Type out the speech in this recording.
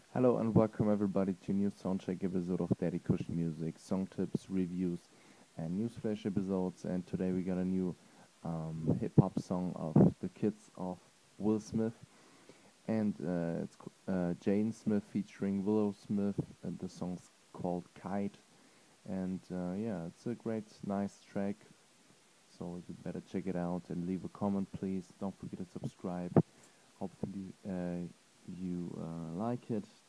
Hello and welcome everybody to a new soundcheck episode of Daddy Kush Music, song tips, reviews, and newsflash episodes. And today we got a new hip-hop song of the kids of Will Smith, and it's Jaden Smith featuring Willow Smith, and the song's called Kite. And yeah, it's a great, nice track, so you better check it out and leave a comment, please. Don't forget to subscribe. Hopefully you like it.